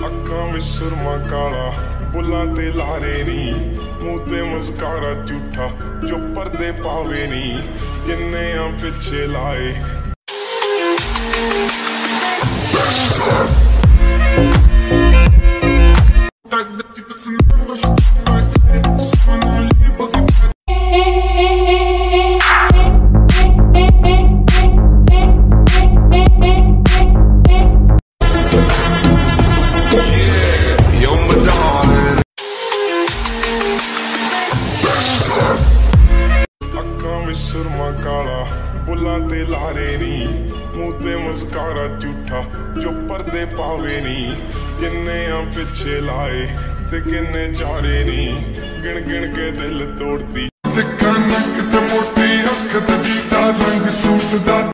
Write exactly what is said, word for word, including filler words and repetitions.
ਅੱਖਾਂ ਵਿੱਚ ਸੁਰਮਾ ਕਾਲਾ, ਬੁੱਲਾਂ ਤੇ ਲਾਰੇ ਨੀ, ਮੂੰਹ ਤੇ ਮੁਸਕਾਰਾ ਝੂਠਾ ਜੋ ਪਰਦੇ ਪਾਵੇ ਨੀ, ਕਿੰਨੇ ਆ ਪਿੱਛੇ ਲਾਏ। ਸੁਰਮਾ ਕਾਲਾ, ਬੁੱਲਾਂ ਤੇ ਲਾਰੇ ਨੀ, ਮੂੰਹ ਤੇ ਮੁਸਕਾਰਾ ਝੂਠਾ ਜੋ ਪਰਦੇ ਪਾਵੇ ਨੀ, ਕਿੰਨੇ ਆ ਪਿੱਛੇ ਲਾਏ ਤੇ ਕਿੰਨੇ ਚਾਰੇ ਨੀ, ਗਿਣ ਗਿਣ ਕੇ ਦਿਲ ਤੋੜਦੀ। ਤਿੱਖਾ ਨੱਕ ਤੇ ਮੋਟੀ ਅੱਖ ਤੇ ਜੀਤਾ ਰੰਗ ਸੂਟ ਦਾ